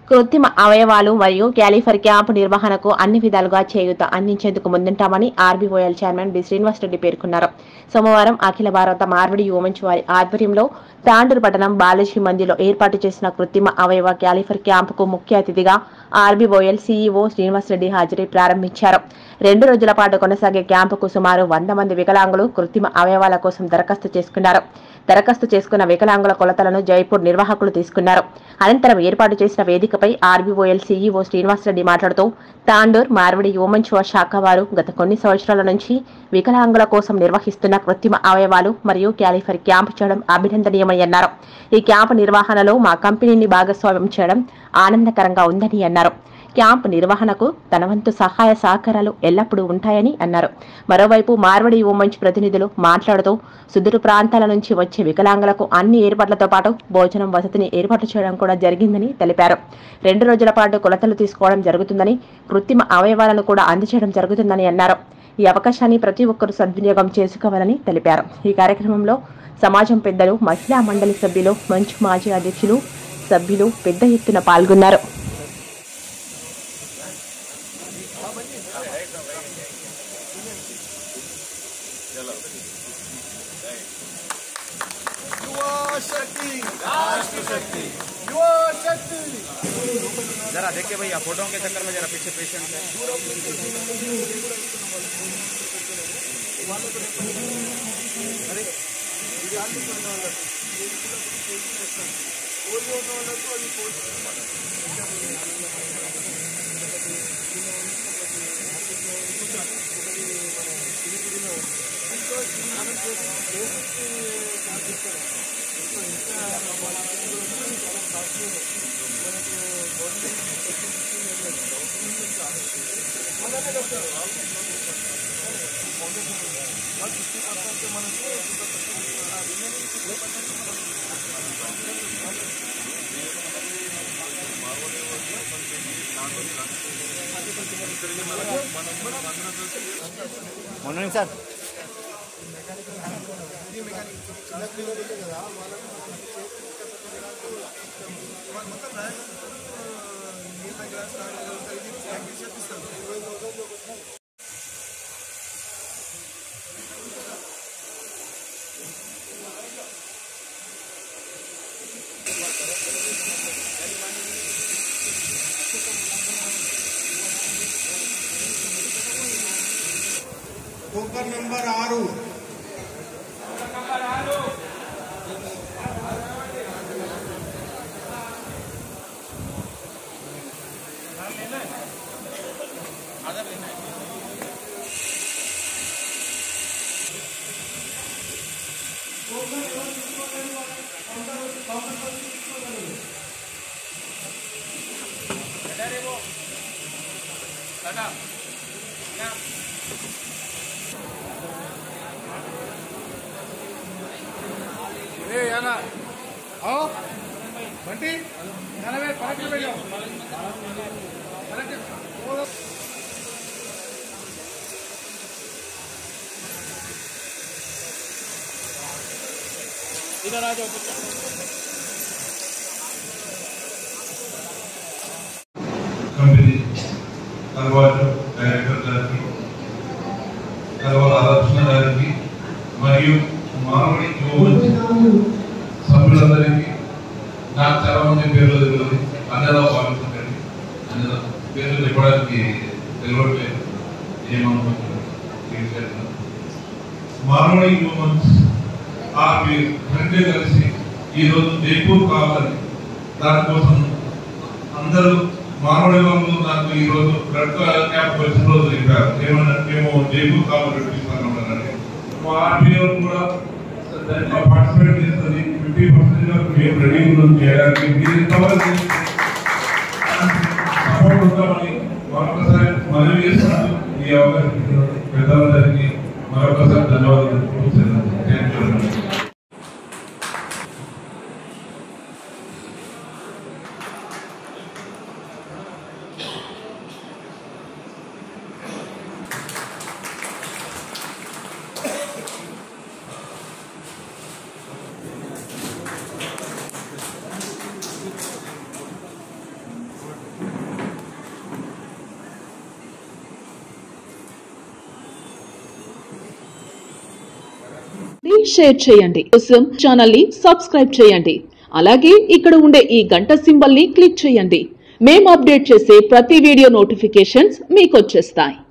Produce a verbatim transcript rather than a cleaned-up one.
కృత్రిమ అవయవాలు మరియు క్యాలిఫర్ క్యాంపు నిర్వహణకు అన్ని విధాలుగా చేయూత అందించేందుకు ముందుంటామని ఆర్బీఓఎల్ చైర్మన్ బి శ్రీనివాసరెడ్డి పేర్కొన్నారు. సోమవారం అఖిల భారత మార్పిడి ఉమెన్స్ వారి ఆధ్వర్యంలో తాండూరు పట్టణం బాలాజీ మందిలో ఏర్పాటు చేసిన కృత్రిమ అవయవ క్యాలిఫర్ క్యాంపుకు ముఖ్య అతిథిగా ఆర్బీఓఎల్ సీఈఓ శ్రీనివాసరెడ్డి హాజరై ప్రారంభించారు. రెండు రోజుల పాటు కొనసాగే క్యాంపుకు సుమారు వంద మంది వికలాంగులు కృత్రిమ అవయవాల కోసం దరఖాస్తు చేసుకున్నారు. దరఖాస్తు చేసుకున్న వికలాంగుల కొలతలను జైపూర్ నిర్వాహకులు తీసుకున్నారు. అనంతరం ఏర్పాటు చేసిన వేదికపై ఆర్బీఓఎల్ సీఈఓ శ్రీనివాసరెడ్డి మాట్లాడుతూ తాండూర్ మార్పిడి ఉమెన్స్ శాఖ వారు గత కొన్ని సంవత్సరాల నుంచి వికలాంగుల కోసం నిర్వహిస్తున్న కృత్రిమ అవయవాలు మరియు క్యాలిఫర్ క్యాంపు చేయడం అభినందనీయమని అన్నారు. ఈ క్యాంపు నిర్వహణలో మా కంపెనీని భాగస్వామ్యం చేయడం ఆనందకరంగా ఉందని అన్నారు. క్యాంపు నిర్వహణకు తన వంతు సహాయ సహకారాలు ఎల్లప్పుడూ ఉంటాయని అన్నారు. మరోవైపు మార్పిడి ఉమెన్స్ ప్రతినిధులు మాట్లాడుతూ సుదూర ప్రాంతాల నుంచి వచ్చే వికలాంగులకు అన్ని ఏర్పాట్లతో పాటు భోజనం వసతిని ఏర్పాటు చేయడం కూడా జరిగిందని తెలిపారు. రెండు రోజుల పాటు కొలతలు తీసుకోవడం జరుగుతుందని, కృత్రిమ అవయవాలను కూడా అందజేయడం జరుగుతుందని అన్నారు. ఈ అవకాశాన్ని ప్రతి ఒక్కరూ సద్వినియోగం చేసుకోవాలని తెలిపారు. ఈ కార్యక్రమంలో సమాజం పెద్దలు, మహిళా మండలి సభ్యులు, మంచు మాజీ అధ్యక్షులు, సభ్యులు పెద్ద ఎత్తున పాల్గొన్నారు. जरा देखिए भैया फोटो के चक्कर में जरा पीछे पेशेंट है। मॉर्निंग सर टोकन नंबर आरू आओ बंटी इधर आ जाओ। कंपनी తర్వాత డైరెక్టర్ గారికి తర్వాత ఆలోచన గారికి మరియు మానవుడి సభ్యులందరికీ నాకు చాలా మంది పేర్లు తెలియదు, అందరూ భావించండి. అందరూ పేర్లు చెప్పడానికి తెలియట్లేదు, ఏమనుకుంటున్నారు. మానవుడి హ్యూమన్స్ ఆర్మీ రెండే కలిసి ఈరోజు జైపూర్ కావాలని దానికోసం అందరూ మానవుడి వాళ్ళు నాకు ఈరోజు బ్లడ్ క్యాంప్ వచ్చిన రోజు చెప్పారు. ఏమన్నా మేము జైపూర్ కావాలి పెట్టిస్తామన్నారని మా ఆర్మీ కూడా పార్టిసిపేట్ చేస్తుంది. ఫిఫ్టీ పర్సెంట్ వరకు మేము రెడీ ఉన్నాం చేయడానికి. మీరు ఇంతవరకు సపోర్ట్ ఉంటామని మరొకసారి మనవి చేస్తున్నాను. ఈ అవకాశం పెద్దలందరికీ మరొకసారి ధన్యవాదాలు. Thank you. షేర్ చేయండి. కోసం ఛానల్ ని సబ్స్క్రైబ్ చేయండి. అలాగే ఇక్కడ ఉండే ఈ గంట సింబల్ ని క్లిక్ చేయండి. మేము అప్డేట్ చేసే ప్రతి వీడియో నోటిఫికేషన్స్ మీకు వచ్చేస్తాయి.